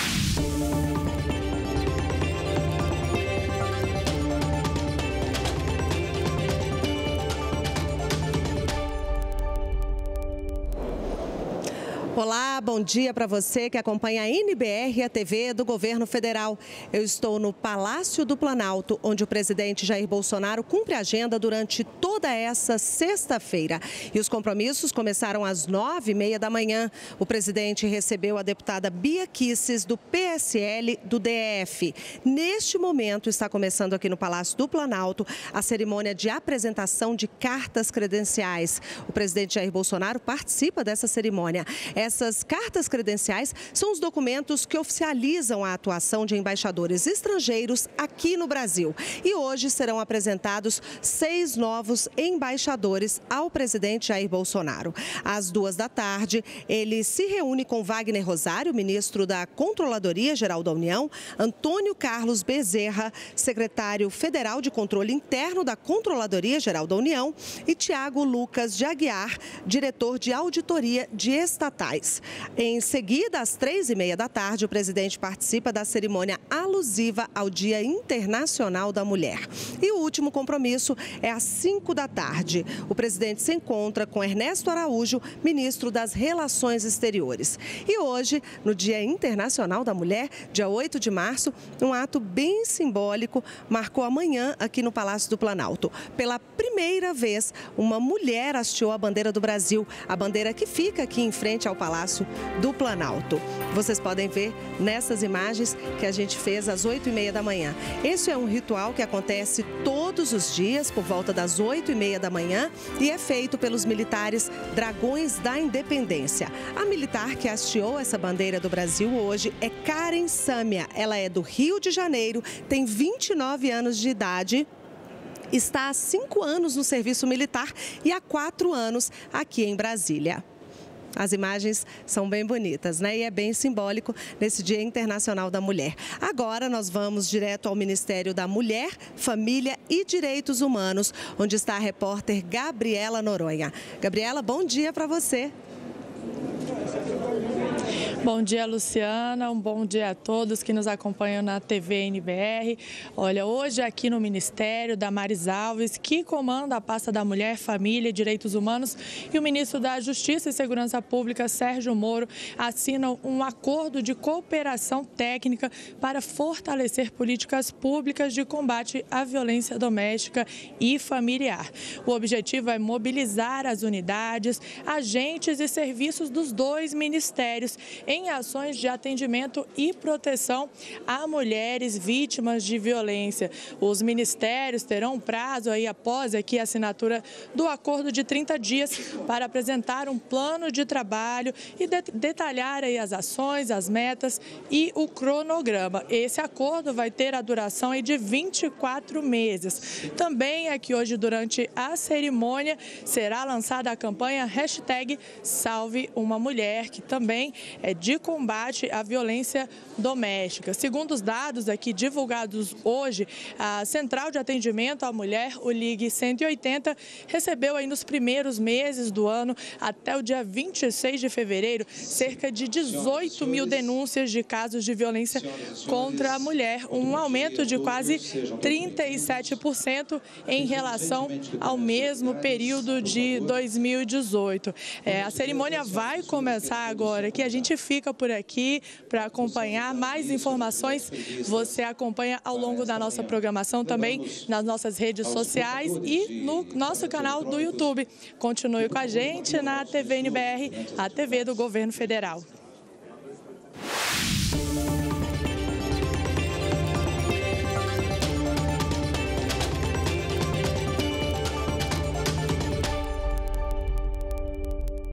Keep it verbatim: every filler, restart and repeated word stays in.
Olá, bom dia para você que acompanha a N B R, a T V do Governo Federal. Eu estou no Palácio do Planalto, onde o presidente Jair Bolsonaro cumpre a agenda durante toda essa sexta-feira. E os compromissos começaram às nove e meia da manhã. O presidente recebeu a deputada Bia Kicis, do P S L do D F. Neste momento, está começando aqui no Palácio do Planalto a cerimônia de apresentação de cartas credenciais. O presidente Jair Bolsonaro participa dessa cerimônia. Essas cartas credenciais são os documentos que oficializam a atuação de embaixadores estrangeiros aqui no Brasil. E hoje serão apresentados seis novos embaixadores ao presidente Jair Bolsonaro. Às duas da tarde, ele se reúne com Wagner Rosário, ministro da Controladoria Geral da União, Antônio Carlos Bezerra, secretário federal de Controle Interno da Controladoria Geral da União, e Tiago Lucas de Aguiar, diretor de Auditoria de Estatais. Em seguida, às três e meia da tarde, o presidente participa da cerimônia alusiva ao Dia Internacional da Mulher. E o último compromisso é às cinco da tarde. O presidente se encontra com Ernesto Araújo, ministro das Relações Exteriores. E hoje, no Dia Internacional da Mulher, dia oito de março, um ato bem simbólico marcou a manhã aqui no Palácio do Planalto. Pela primeira vez, uma mulher hasteou a bandeira do Brasil, a bandeira que fica aqui em frente ao Palácio do Planalto. Vocês podem ver nessas imagens que a gente fez às oito e meia da manhã. Esse é um ritual que acontece todos os dias por volta das oito e meia da manhã e é feito pelos militares Dragões da Independência. A militar que hasteou essa bandeira do Brasil hoje é Karen Sâmia. Ela é do Rio de Janeiro, tem vinte e nove anos de idade. Está há cinco anos no serviço militar e há quatro anos aqui em Brasília. As imagens são bem bonitas, né? E é bem simbólico nesse Dia Internacional da Mulher. Agora nós vamos direto ao Ministério da Mulher, Família e Direitos Humanos, onde está a repórter Gabriela Noronha. Gabriela, bom dia para você. Bom dia, Luciana. Um bom dia a todos que nos acompanham na T V N B R. Olha, hoje aqui no Ministério, Damares Alves, que comanda a pasta da Mulher, Família e Direitos Humanos, e o ministro da Justiça e Segurança Pública, Sérgio Moro, assinam um acordo de cooperação técnica para fortalecer políticas públicas de combate à violência doméstica e familiar. O objetivo é mobilizar as unidades, agentes e serviços dos dois ministérios em ações de atendimento e proteção a mulheres vítimas de violência. Os ministérios terão um prazo aí após aqui a assinatura do acordo de trinta dias para apresentar um plano de trabalho e de detalhar aí as ações, as metas e o cronograma. Esse acordo vai ter a duração aí de vinte e quatro meses. Também aqui hoje, durante a cerimônia, será lançada a campanha hashtag Salve uma Mulher, que também é de combate à violência doméstica. Segundo os dados aqui divulgados hoje, a Central de Atendimento à Mulher, o Ligue cento e oitenta, recebeu aí nos primeiros meses do ano, até o dia vinte e seis de fevereiro, cerca de dezoito mil denúncias de casos de violência contra a mulher, um aumento de quase trinta e sete por cento em relação ao mesmo período de dois mil e dezoito. É, a cerimônia vai começar agora, que a gente fica por aqui para acompanhar mais informações. Você acompanha ao longo da nossa programação também nas nossas redes sociais e no nosso canal do YouTube. Continue com a gente na T V N B R, a T V do Governo Federal.